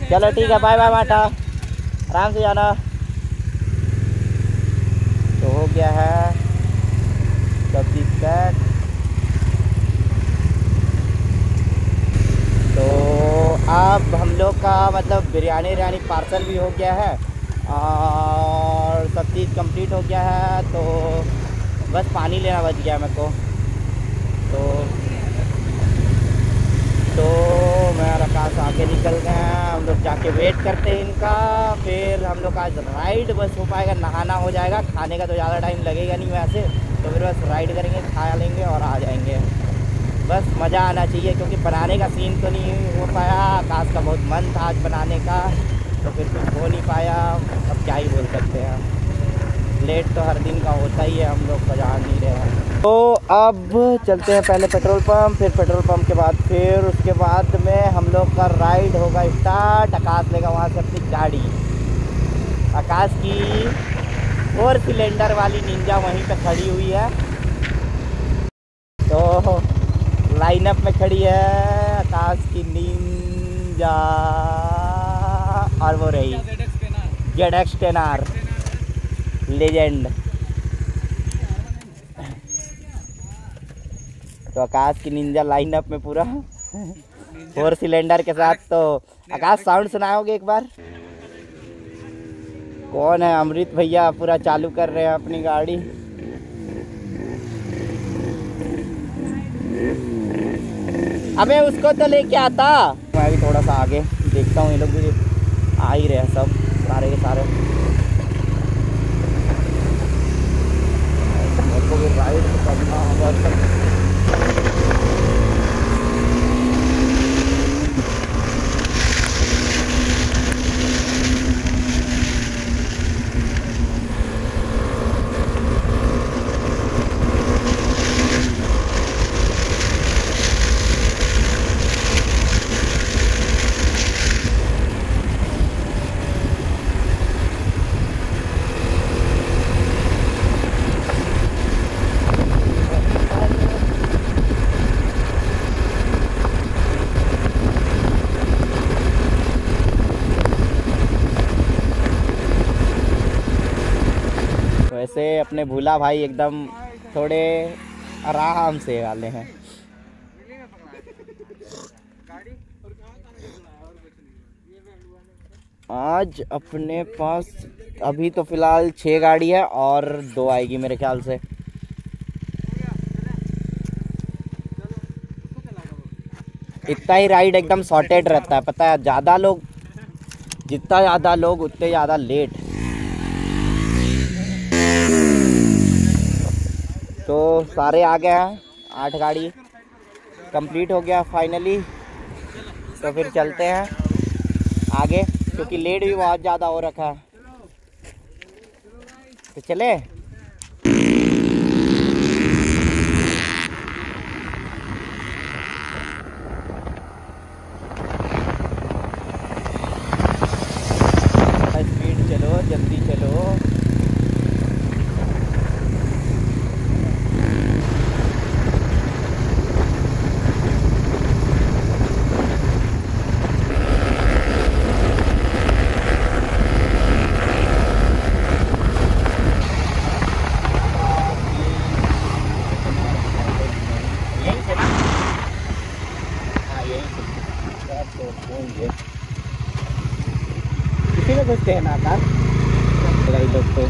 चलो ठीक है, बाय बाय बाटा, आराम से जाना। तो हो गया है सब चीज़ पैक। तो अब हम लोग का मतलब बिरयानी पार्सल भी हो गया है और सब चीज़ कंप्लीट हो गया है। तो बस पानी लेना बच गया मेरे को। तो मैं और आकाश आगे निकल गए हैं, हम लोग जाके वेट करते हैं इनका। फिर हम लोग आज राइड बस हो पाएगा, नहाना हो जाएगा, खाने का तो ज़्यादा टाइम लगेगा नहीं वैसे। तो फिर बस राइड करेंगे, खा लेंगे और आ जाएंगे। बस मज़ा आना चाहिए, क्योंकि बनाने का सीन तो नहीं हो पाया। आकाश का बहुत मन था आज बनाने का, तो फिर कुछ हो नहीं पाया। अब क्या ही बोल सकते हैं, लेट तो हर दिन का होता ही है, हम लोग बजा नहीं रहे हैं। तो अब चलते हैं पहले पेट्रोल पंप, फिर पेट्रोल पंप के बाद फिर उसके बाद में हम लोग का राइड होगा स्टार्ट। आकाश लेगा वहाँ से अपनी गाड़ी। आकाश की 4 सिलेंडर वाली निंजा वहीं पे खड़ी हुई है। तो लाइनअप में खड़ी है आकाश की निंजा, और वो रही ZX 10R लेजेंड। तो आकाश की निंजा लाइनअप में पूरा 4 सिलेंडर के साथ। तो आकाश साउंड सुनाओगे एक बार? कौन है? अमृत भैया पूरा चालू कर रहे हैं अपनी गाड़ी। अबे उसको तो लेके आता। मैं भी थोड़ा सा आगे देखता हूँ, ये लोग भी आ ही रहे हैं सब सारे के सारे। राइड करना होगा। वैसे अपने भूला भाई एकदम थोड़े आराम से वाले हैं। आज अपने पास अभी तो फिलहाल 6 गाड़ी है और 2 आएगी मेरे ख्याल से। इतना ही राइड एकदम सॉर्टेड रहता है, पता है। ज़्यादा लोग, जितना ज़्यादा लोग उतने ज़्यादा लेट। तो सारे आ गए हैं, 8 गाड़ी कंप्लीट हो गया फाइनली। तो फिर चलते हैं आगे, क्योंकि लेट भी बहुत ज़्यादा हो रखा है। तो चले। स्पीड चलो, जल्दी चलो। किसी में घुसते हैं ना का लोग। तो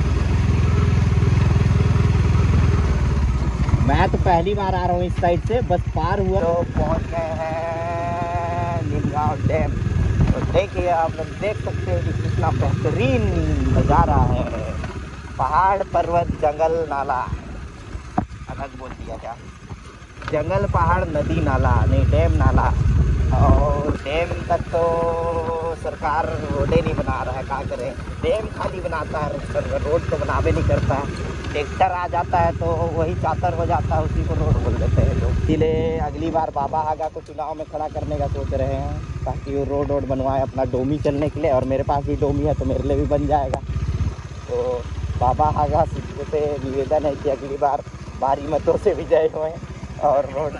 मैं तो पहली बार आ रहा हूँ इस साइड से, बस पार हुआ तो पहुँच गए हैं नीलगांव डैम। तो देखिए, आप लोग देख सकते हैं कि कितना बेहतरीन नज़ारा है। पहाड़, पर्वत, जंगल, नाला। अलग बोल दिया क्या? जंगल, पहाड़, नदी, नाला, नहीं डैम, नाला। और डैम तक तो सरकार रोडें नहीं बना रहा है, क्या करें। डैम खाली बनाता है, रोड तो बनावे नहीं करता है। ट्रैक्टर आ जाता है तो वही चातर हो जाता है, उसी को रोड बोल देते हैं लोग। इसलिए अगली बार बाबा आगा को चुनाव में खड़ा करने का सोच रहे हैं, ताकि वो रोड बनवाए अपना डोमी चलने के लिए। और मेरे पास भी डोमी है तो मेरे लिए भी बन जाएगा। तो बाबा आगा से निवेदन है कि अगली बार भारी मतों से विजय हुए और रोड का निर्माण करें। तो चलो,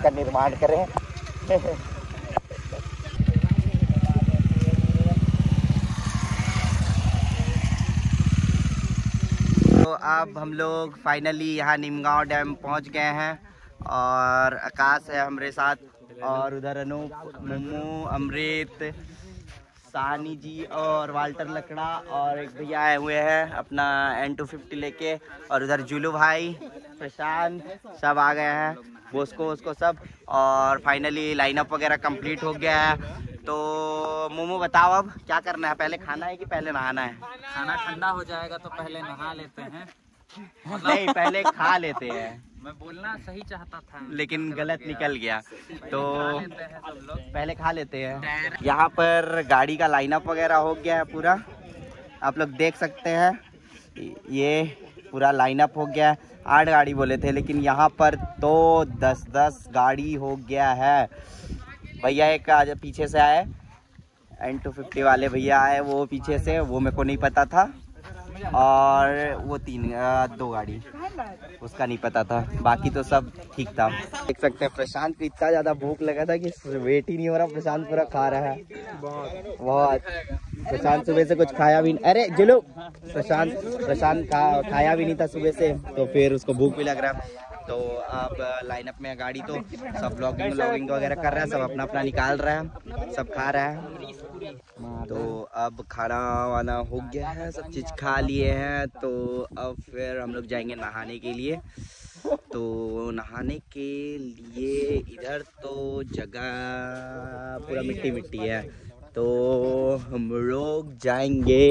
अब हम लोग फाइनली यहाँ निमगांव डैम पहुँच गए हैं और आकाश है हमारे साथ और उधर अनूप, मुम्मू, अमृत, साहनी जी और वाल्टर लकड़ा और एक भैया आए हुए हैं अपना N250 लेके और उधर जुलू भाई, प्रशांत सब आ गए हैं, बोस्को सब। और फाइनली लाइनअप वगैरह कंप्लीट हो गया है। तो मोमो बताओ अब क्या करना है, पहले खाना है कि पहले नहाना है? खाना ठंडा हो जाएगा तो पहले नहा लेते हैं। नहीं, पहले खा लेते हैं। मैं बोलना सही चाहता था लेकिन गलत निकल गया। तो सब लोग पहले खा लेते हैं। यहाँ पर गाड़ी का लाइनअप वगैरह हो गया है पूरा, आप लोग देख सकते हैं। ये पूरा लाइनअप हो गया है। 8 गाड़ी बोले थे लेकिन यहाँ पर तो 10 गाड़ी हो गया है। भैया एक आज पीछे से आए, N250 वाले भैया आए वो पीछे से, वो मेरे को नहीं पता था। और वो 2 गाड़ी उसका नहीं पता था, बाकी तो सब ठीक था। देख सकते हैं प्रशांत को इतना ज़्यादा भूख लगा था कि वेट ही नहीं हो रहा। प्रशांत पूरा खा रहा है बहुत। प्रशांत सुबह से कुछ खाया भी नहीं। अरे जिलो, प्रशांत खाया भी नहीं था सुबह से, तो फिर उसको भूख भी लग रहा है। तो अब लाइनअप में गाड़ी तो सब व्लॉगिंग वगैरह कर रहा है, सब अपना अपना निकाल रहा है, सब खा रहा है। तो अब खाना वाना हो गया है, सब चीज़ खा लिए हैं। तो अब फिर हम लोग जाएंगे नहाने के लिए। तो नहाने के लिए इधर तो जगह पूरा मिट्टी मिट्टी है, तो हम लोग जाएंगे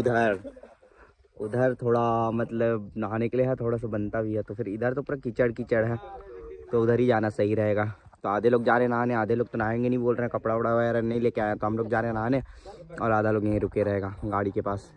उधर थोड़ा मतलब नहाने के लिए है, थोड़ा सा बनता भी है। तो फिर इधर तो पूरा कीचड़ है, तो उधर ही जाना सही रहेगा। तो आधे लोग जा रहे नहाने, आधे लोग तो नहाएंगे नहीं बोल रहे हैं, कपड़ा वपड़ा वगैरह नहीं लेके आए, तो हम लोग जा रहे हैं नहाने और आधा लोग यहीं रुके रहेगा गाड़ी के पास।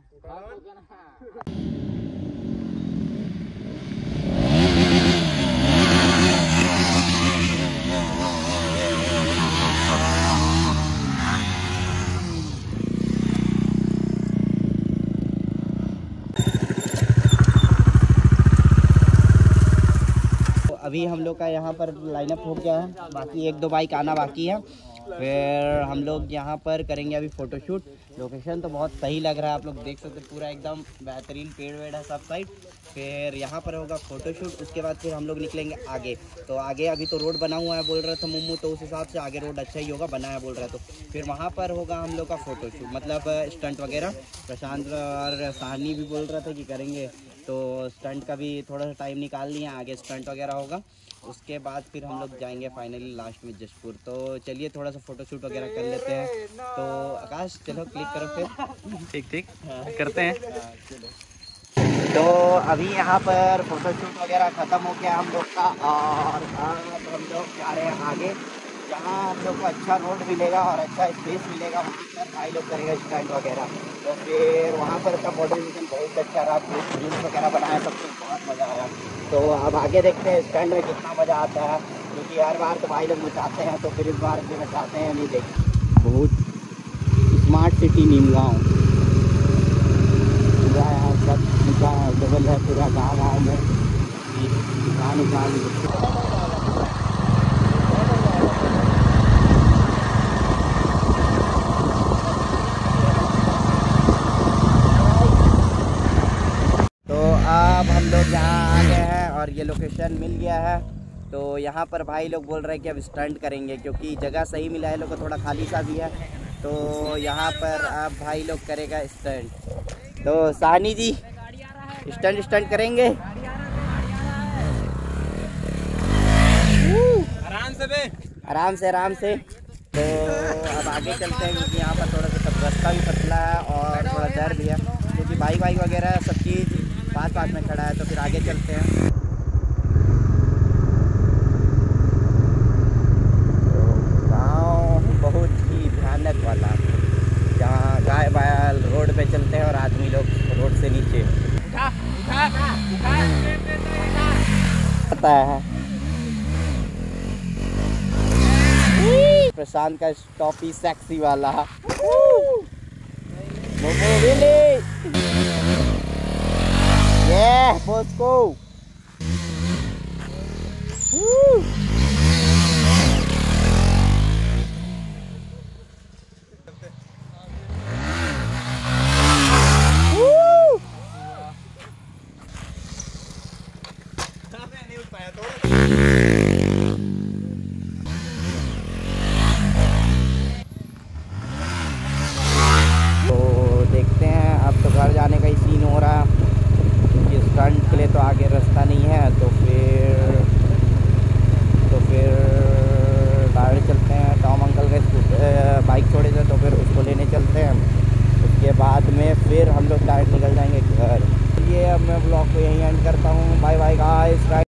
अभी हम लोग का यहाँ पर लाइनअप हो गया है, बाकी 1-2 बाइक आना बाकी है। फिर हम लोग यहाँ पर करेंगे अभी फ़ोटोशूट। लोकेशन तो बहुत सही लग रहा है, आप लोग देख सकते हैं, पूरा एकदम बेहतरीन पेड़ वेड़ है सब साइड। फिर यहाँ पर होगा फ़ोटोशूट, उसके बाद फिर हम लोग निकलेंगे आगे। तो आगे अभी तो रोड बना हुआ है बोल रहा था मुम्मू, तो उस हिसाब से आगे रोड अच्छा ही होगा, बना है बोल रहा है। तो फिर वहाँ पर होगा हम लोग का फ़ोटोशूट, मतलब स्टंट वगैरह। प्रशांत और साहनी भी बोल रहा था कि करेंगे, तो स्टंट का भी थोड़ा सा टाइम निकाल लिया, आगे स्टंट वगैरह होगा। उसके बाद फिर हम लोग जाएंगे फाइनली लास्ट में जशपुर। तो चलिए थोड़ा सा फ़ोटोशूट वगैरह कर लेते हैं। तो आकाश चलो क्लिक करो फिर। ठीक करते हैं। तो अभी यहाँ पर फ़ोटोशूट वगैरह ख़त्म हो गया हम लोग का, और अब हम लोग जा रहे हैं आगे, जहाँ हम लोग को अच्छा रोड मिलेगा और अच्छा स्पेस मिलेगा, वहाँ पर भाई लोग करेगा स्टंट वगैरह। तो फिर वहाँ पर का मॉडरेशन बहुत अच्छा रहा, रील्स वगैरह बनाया, सब कुछ बहुत मज़ा आया। तो अब आगे देखते हैं स्टंट में कितना मज़ा आता है, क्योंकि हर बार तो भाई लोग मचाते हैं, तो फिर इस बार भी मचाते हैं, नहीं देखें। बहुत स्मार्ट सिटी निमगांव, पूरा यहाँ सब डबल है, पूरा गाँव में दुकान। अब हम लोग यहाँ आ गए हैं और ये लोकेशन मिल गया है। तो यहाँ पर भाई लोग बोल रहे हैं कि अब स्टंट करेंगे, क्योंकि जगह सही मिला है, लोग को थोड़ा खाली सा भी है। तो यहाँ पर अब भाई लोग करेगा स्टंट। तो साहनी जी स्टंट करेंगे, आराम से। तो अब आगे चलते हैं, क्योंकि यहाँ पर थोड़ा सा रास्ता भी पतला है और थोड़ा डर भी है, क्योंकि बाइक वगैरह सब चीज़ पास में खड़ा है। तो फिर आगे चलते हैं। तो गाँव बहुत ही भयानक वाला, जहाँ गाय बैल रोड पे चलते हैं और आदमी लोग रोड से नीचे आता है। प्रशांत का स्टॉपी सेक्सी वाला बोस्को। फिर हम लोग डायरेक्ट निकल जाएंगे घर। ये अब मैं ब्लॉग को यहीं एंड करता हूँ। Bye bye guys.